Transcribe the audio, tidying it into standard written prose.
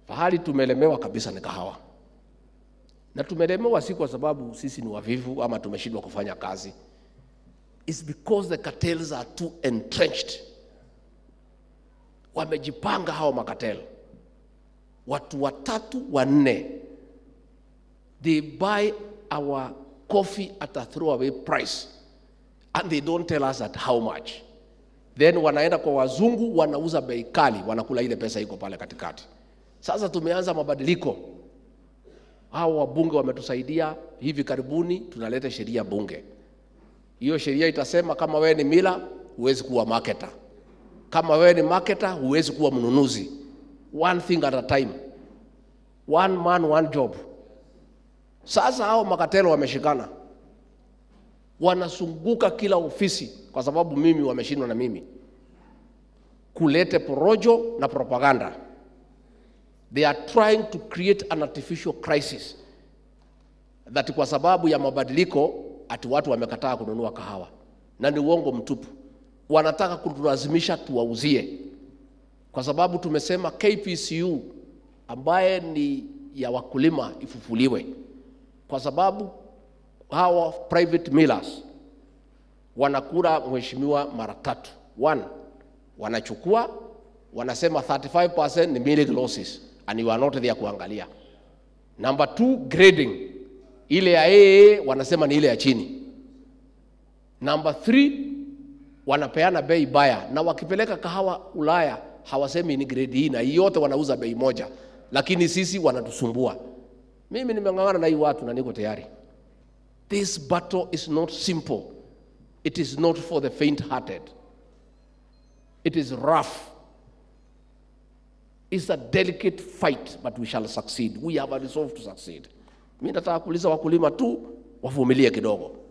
Fahali tumelemewa kabisa ni kahawa. Na tumelemewa si kwa sababu sisi ni wavivu ama tumeshindwa kufanya kazi. It's because the cartels are too entrenched. Wamejipanga hao makatel. Watu 3, 4. They buy our coffee at a throwaway price. And they don't tell us at how much. Then wanaenda kwa wazungu, wanauza bei kali, wanakula ile pesa iko pale katikati. Sasa tumeanza mabadiliko. Hao wabunge wametusaidia, hivi karibuni tunaleta sheria bunge. Hiyo sheria itasema kama wewe ni mila, huwezi kuwa marketer. Kama wewe ni marketer, huwezi kuwa mnunuzi. One thing at a time. One man, one job. Sasa hao makatelo wameshikana. Wanasunguka kila ofisi kwa sababu mimi wameshindwa na mimi. Kulete porojo na propaganda. They are trying to create an artificial crisis. That kwa sababu ya mabadiliko ati watu wamekataa kununua kahawa. Na ni uongo mtupu. Wanataka kutulazimisha tuwauzie. Kwa sababu tumesema KPCU ambaye ni ya wakulima ifufuliwe. Kwa sababu hawa private millers wanakula mheshimiwa mara 3. 1, wanachukua, wanasema 35% ni milk losses and you are not there kuangalia. Number 2, grading. Ile ya AA wanasema ni ile ya chini. Number 3, wanapeana bei baya, na wakipeleka kahawa Ulaya hawasemi ni grade hii na yote wanauza bei moja, lakini sisi wanatusumbua. Mimi nimengangana na hii watu na niko tayari. This battle is not simple. It is not for the faint-hearted. It is rough. It's a delicate fight, but we shall succeed. We have a resolve to succeed. Mimi nataka kuuliza wakulima tu wavumilie kidogo.